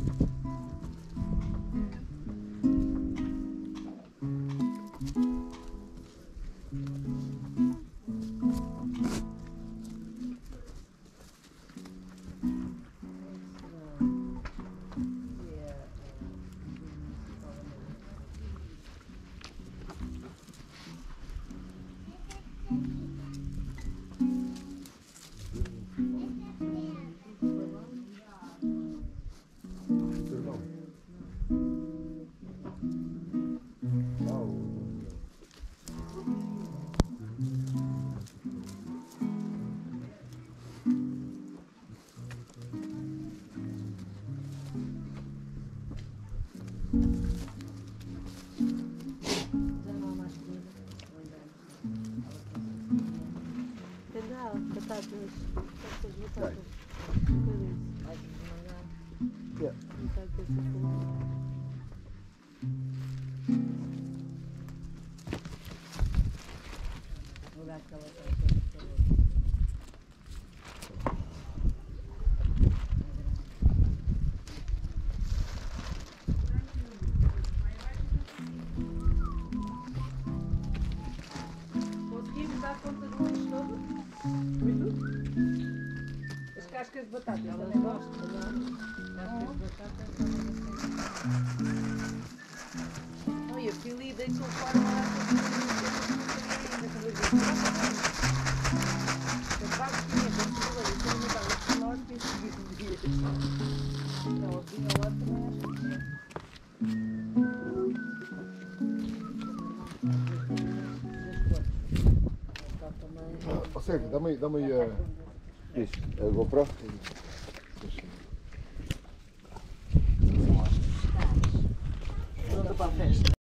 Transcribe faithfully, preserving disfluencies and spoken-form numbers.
Batatas, estas batatas. Yeah. Batatas vou dar aquela conseguimos dar conta do lixo todo? As cascas de batata, eu também gosto. Cascas de batata não, e a Fili deixou fora uma data de as vacas tinham quando chegou ali, tinham mudado os nós que seguiam dias. Não, a vinha lá também acho que é. Ó Sérgio, dá-me aí, dá-me aí a... Isso, a GoPro. Pronto para a festa.